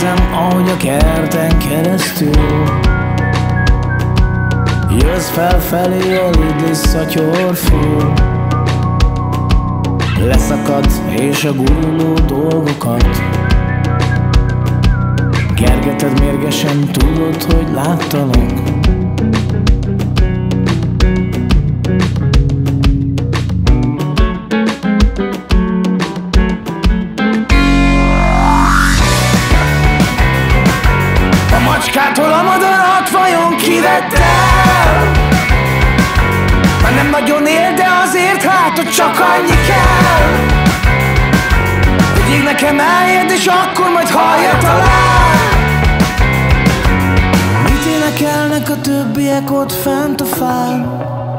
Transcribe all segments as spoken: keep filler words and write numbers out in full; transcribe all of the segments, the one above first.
Érzem, ahogy a kerten keresztül jössz felfelé, eléd visszatyor föl. Leszakadsz és a guruló dolgokat kergeted mérgesen, tudod, hogy láttalak. A macskától a madarat vajon kivett el? Már nem nagyon él, de azért hát, hogy csak annyi kell, hogy ég nekem eljedd, és akkor majd hallja talán. Mit énekelnek a többiek ott fent a fán?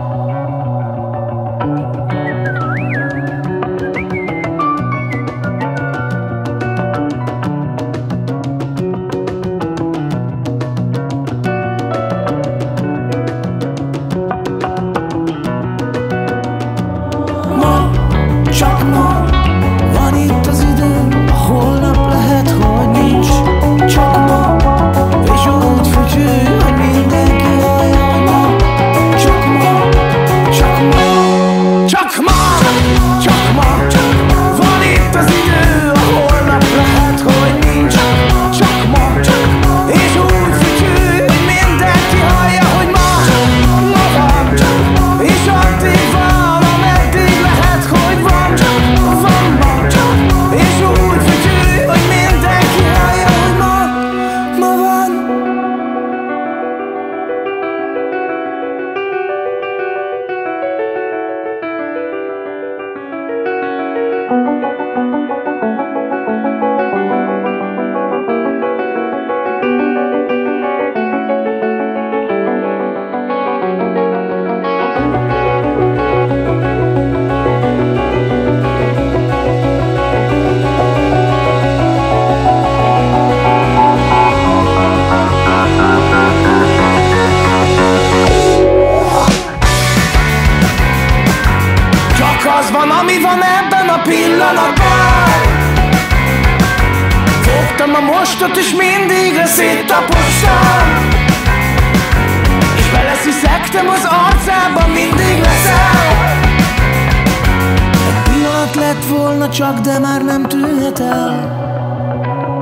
Csak ma van itt az idő, holnap lehet, hogy nincs. Csak ma, és úgy fütyülj, hogy mindenki hallja, hogy ma. Csak ma, csak ma, csak ma, csak ma van itt az idő, holnap lehet, hogy nincs. Csak ma, és úgy fütyülj, hogy mindenki hallja, hogy ma. Ma van, és addig van, ameddig lehet, hogy van. Az van, ami van ebben a pillanatban. Fogtam a mostot, és mindig széttapostam, és belesziszegtem az arcába, mindig leszel. Egy pillanat lett volna csak, de már nem tűnhet el.